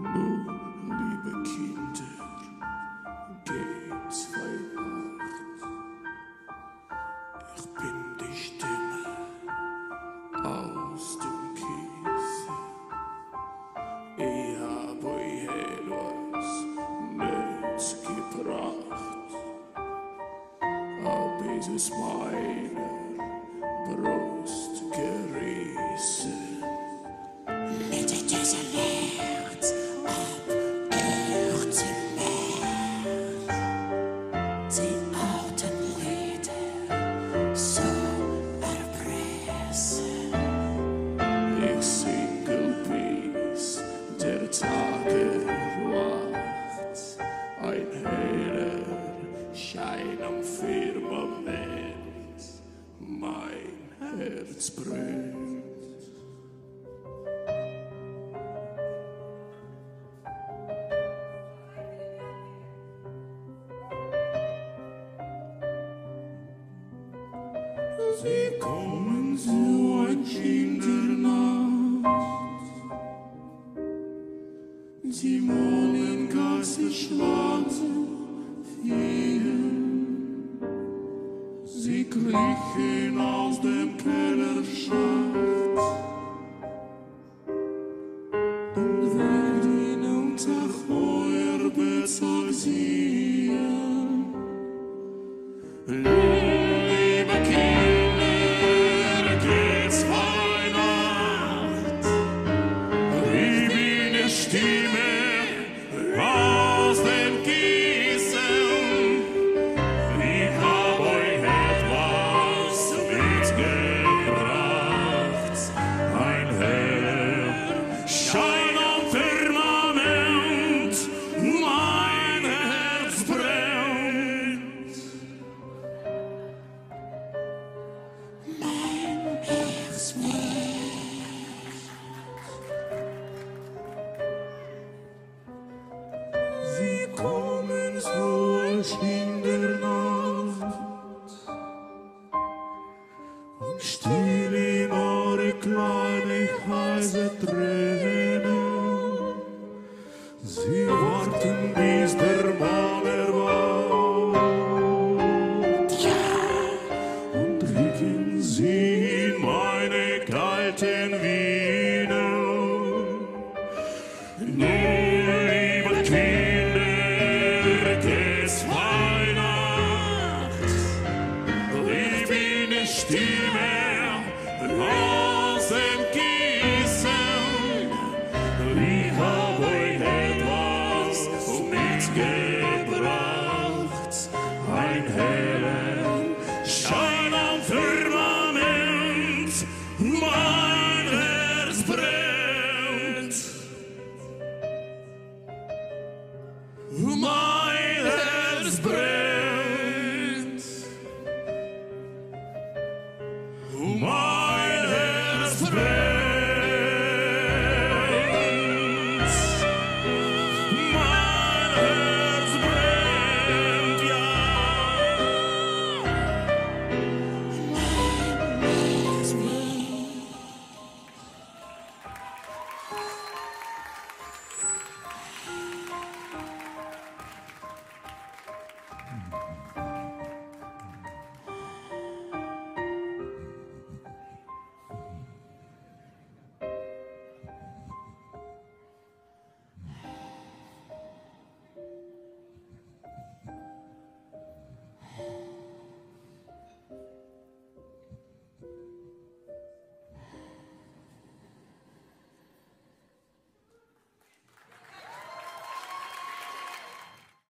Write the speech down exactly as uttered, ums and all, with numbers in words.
Nun, liebe Kinder, geht's Weihnacht. Ich bin die Stimme aus dem Käse. Ich hab euch etwas mitgebracht. Hab es meiner Brust gerissen. Mit diesem Herz ab Herzen März, die alten Lieder so erpressen. Ich single bis der Tag erwacht, ein heller Schein am Firmament, mein Herz brennt. Sie kommen zu ein Kindernacht. Sie malen ganze schwarze Fliegen. Sie kriechen aus dem Kellerschacht und werden unter Feuerbett sehen. Liebe Kinder, geht's Weihnacht. Ich bin die Stimme aus dem Kiesel. Ich hab euch etwas mitgebracht. Ein heller Schein am Firmament, mein Herz brennt. Mein Herz brennt. Sie kommen so in der Nacht und still in eure kleine heiße Tränen.